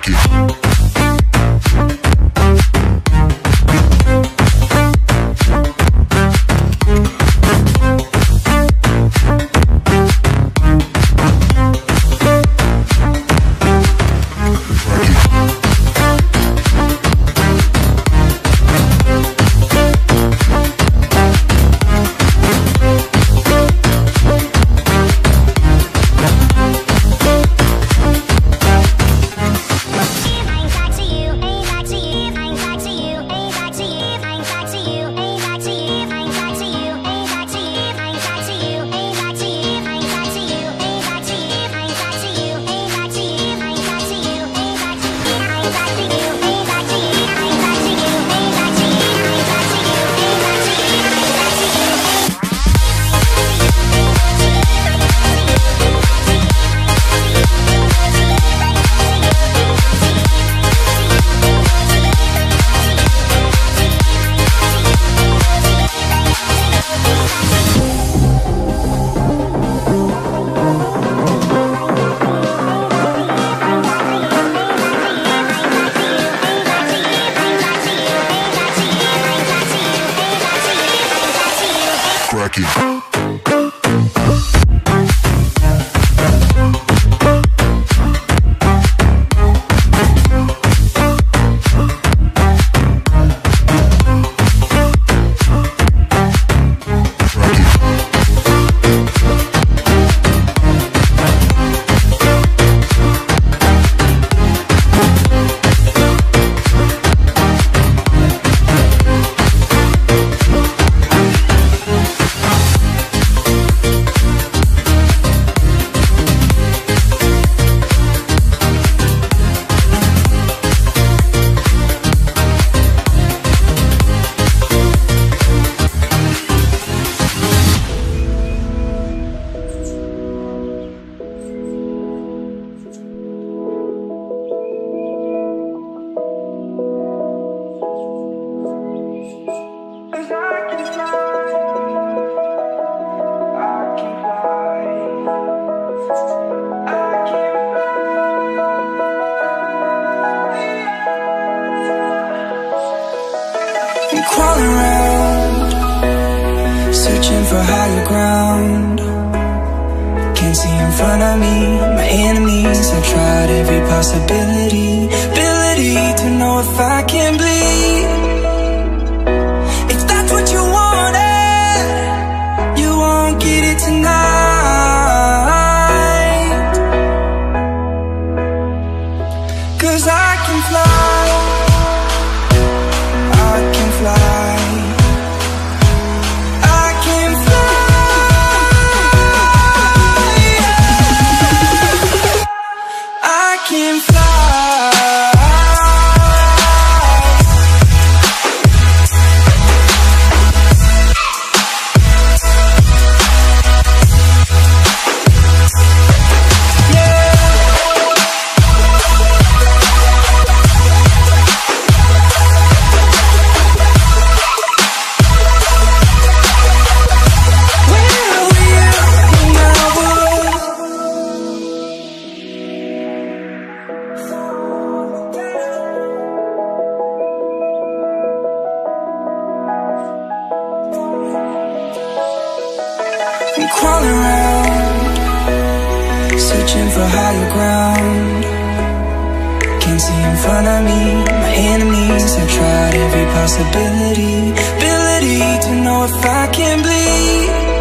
Crawling around, searching for higher ground. Can't see in front of me, my enemies. I've tried every possibility, ability to know if I can bleed. If that's what you wanted, you won't get it tonight. 'Cause I can fly, I can fly, I can fly, yeah. I can fly. I'm crawling around, searching for higher ground. Can't see in front of me, my enemies. I've tried every possibility, ability to know if I can bleed.